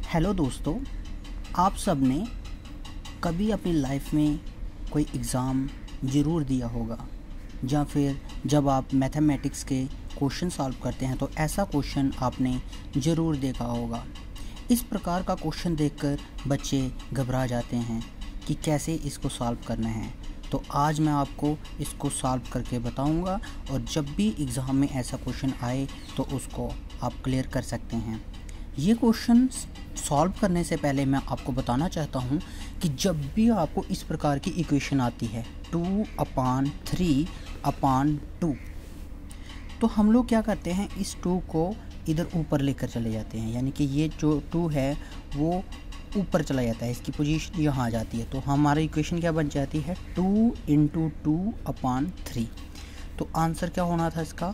Hello दोस्तों, आप सब ने कभी अपनी लाइफ में कोई एग्ज़ाम ज़रूर दिया होगा या फिर जब आप मैथमेटिक्स के क्वेश्चन सॉल्व करते हैं तो ऐसा क्वेश्चन आपने ज़रूर देखा होगा। इस प्रकार का क्वेश्चन देखकर बच्चे घबरा जाते हैं कि कैसे इसको सॉल्व करना है। तो आज मैं आपको इसको सॉल्व करके बताऊंगा और जब भी एग्ज़ाम में ऐसा क्वेश्चन आए तो उसको आप क्लियर कर सकते हैं। ये क्वेश्चन सॉल्व करने से पहले मैं आपको बताना चाहता हूँ कि जब भी आपको इस प्रकार की इक्वेशन आती है 2/3/2, तो हम लोग क्या करते हैं, इस 2 को इधर ऊपर लेकर चले जाते हैं, यानी कि ये जो 2 है वो ऊपर चला जाता है, इसकी पोजीशन यहाँ आ जाती है। तो हमारी इक्वेशन क्या बन जाती है 2 × 2/3। तो आंसर क्या होना था इसका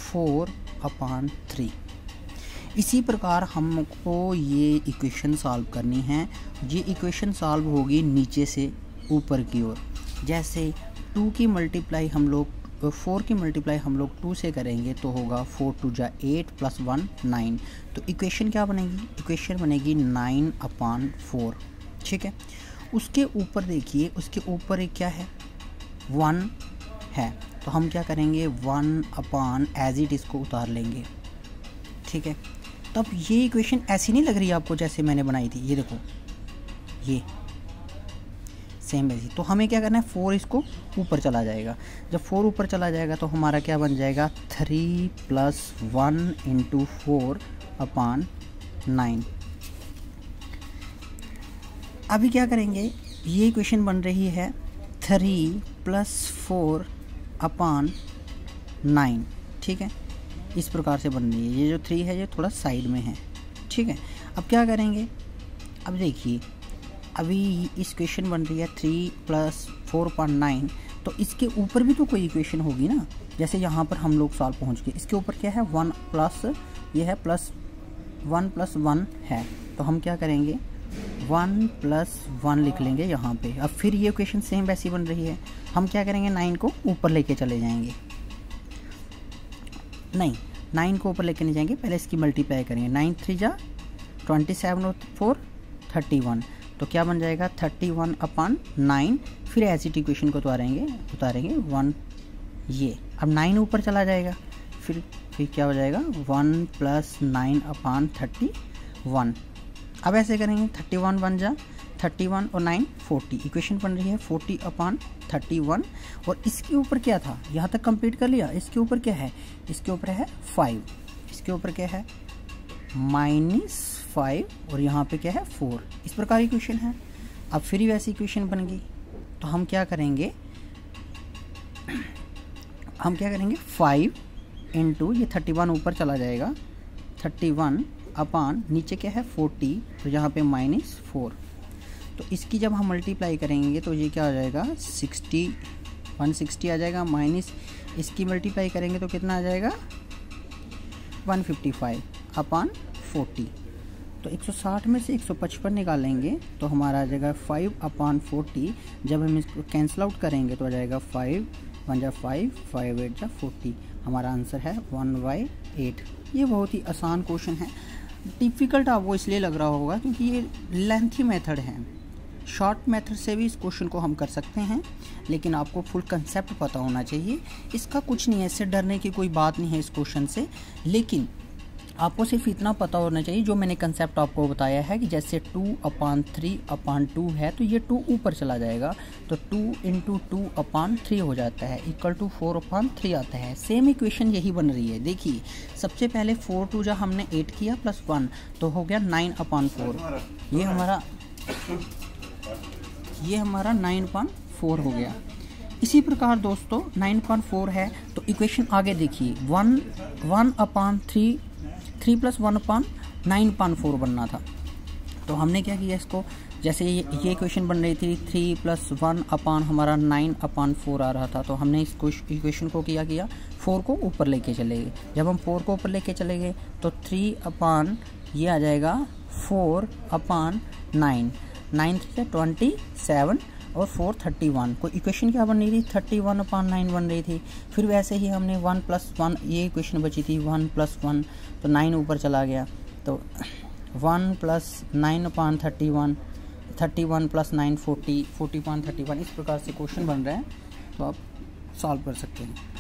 4/3। इसी प्रकार हमको ये इक्वेशन सॉल्व करनी है। ये इक्वेशन सॉल्व होगी नीचे से ऊपर की ओर। जैसे 4 की मल्टीप्लाई हम लोग 2 से करेंगे तो होगा 4 × 2 = 8 + 1 9। तो इक्वेशन क्या बनेगी, इक्वेशन बनेगी 9/4। ठीक है। उसके ऊपर देखिए, उसके ऊपर एक क्या है 1 है, तो हम क्या करेंगे 1 एज इट इसको उतार लेंगे। ठीक है। तब ये इक्वेशन ऐसी नहीं लग रही आपको जैसे मैंने बनाई थी, ये देखो ये सेम ऐसी। तो हमें क्या करना है 4 इसको ऊपर चला जाएगा। जब 4 ऊपर चला जाएगा तो हमारा क्या बन जाएगा 3 + 1 × 4/9। अभी क्या करेंगे, ये इक्वेशन बन रही है 3 + 4/9। ठीक है, इस प्रकार से बन रही है। ये जो 3 है ये थोड़ा साइड में है। ठीक है। अब क्या करेंगे, अब देखिए अभी इस इक्वेशन बन रही है 3 + 4/9। तो इसके ऊपर भी तो कोई इक्वेशन होगी ना। जैसे यहाँ पर हम लोग सॉल्व पहुँच गए, इसके ऊपर क्या है 1 प्लस ये है प्लस 1 + 1 है। तो हम क्या करेंगे 1 + 1 लिख लेंगे यहाँ पे। अब फिर ये इक्वेशन सेम वैसी बन रही है। हम क्या करेंगे 9 को ऊपर लेके चले जाएंगे। नहीं, 9 को ऊपर लेके नहीं जाएंगे, पहले इसकी मल्टीप्लाई करेंगे। 9 × 3 = 27 और 4 31। तो क्या बन जाएगा 31/9। फिर ऐसी इक्वेशन को उतारेंगे 1 ये। अब 9 ऊपर चला जाएगा, फिर क्या हो जाएगा 1 + 9/31। अब ऐसे करेंगे 31 बन जा 31 और 9 40। इक्वेशन बन रही है 40/31। और इसके ऊपर क्या था, यहाँ तक कंप्लीट कर लिया। इसके ऊपर क्या है, इसके ऊपर है 5, इसके ऊपर क्या है -5 और यहाँ पे क्या है 4। इस प्रकार इक्वेशन है। अब फिर वैसी इक्वेशन बन गई। तो हम क्या करेंगे 5 × ये 31 ऊपर चला जाएगा 31/ नीचे क्या है 40, तो यहाँ पे -4। तो इसकी जब हम मल्टीप्लाई करेंगे तो ये क्या आ जाएगा 160 आ जाएगा, माइनस इसकी मल्टीप्लाई करेंगे तो कितना आ जाएगा 155/40। तो 160 में से 155 निकालेंगे तो हमारा आ जाएगा 5/40। जब हम इसको कैंसिल आउट करेंगे तो आ जाएगा 5 × 1 = 5 5 × 8 = 40। हमारा आंसर है 1/8। ये बहुत ही आसान क्वेश्चन है। डिफ़िकल्ट आपको इसलिए लग रहा होगा क्योंकि ये लेंथी मेथड है। शॉर्ट मेथड से भी इस क्वेश्चन को हम कर सकते हैं, लेकिन आपको फुल कंसेप्ट पता होना चाहिए। इसका कुछ नहीं है, इससे डरने की कोई बात नहीं है इस क्वेश्चन से। लेकिन आपको सिर्फ इतना पता होना चाहिए जो मैंने कंसेप्ट आपको बताया है कि जैसे 2/3/2 है तो ये 2 ऊपर चला जाएगा, तो 2 × 2/3 हो जाता है = 4/3 आता है। सेम इक्वेशन यही बन रही है। देखिए सबसे पहले 4 × 2 = हमने 8 किया +1 तो हो गया 9/4। ये हमारा 9/4 हो गया। इसी प्रकार दोस्तों 9/4 है तो इक्वेशन आगे देखिए 1/3 3 + 1/9/4 बनना था। तो हमने क्या किया, इसको जैसे ये इक्वेशन बन रही थी 3 + 1/ हमारा 9/4 आ रहा था, तो हमने इस इक्वेशन को किया 4 को ऊपर लेके चले गए। जब हम 4 को ऊपर लेके चले गए तो 3/ ये आ जाएगा 4/9 9 × 27 और 4 31 को इक्वेशन क्या बन रही थी 31/9 बन रही थी। फिर वैसे ही हमने 1 + 1 ये इक्वेशन बची थी 1 + 1 तो 9 ऊपर चला गया तो 1 प्लस 9/31, 31 प्लस 9 40, 40/31, इस प्रकार से क्वेश्चन बन रहे हैं, तो आप सॉल्व कर सकते हैं।